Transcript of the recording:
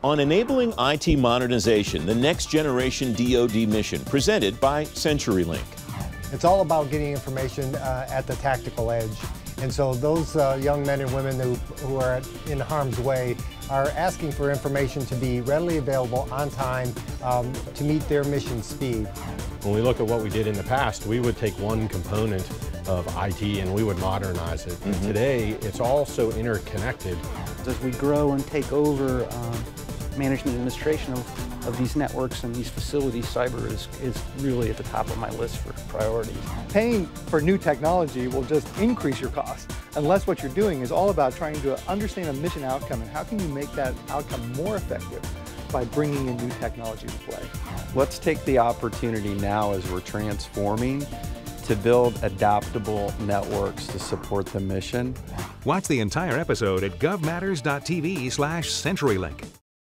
on enabling IT modernization, the next generation DoD mission, presented by CenturyLink. It's all about getting information at the tactical edge. And so those young men and women who are in harm's way are asking for information to be readily available on time to meet their mission speed. When we look at what we did in the past, we would take one component of IT and we would modernize it. And today, it's all so interconnected. As we grow and take over management and administration of these networks and these facilities, cyber is really at the top of my list for priorities. Paying for new technology will just increase your costs, unless what you're doing is all about trying to understand a mission outcome and how can you make that outcome more effective by bringing in new technology to play. Let's take the opportunity now as we're transforming to build adaptable networks to support the mission. Watch the entire episode at govmatters.tv/CenturyLink.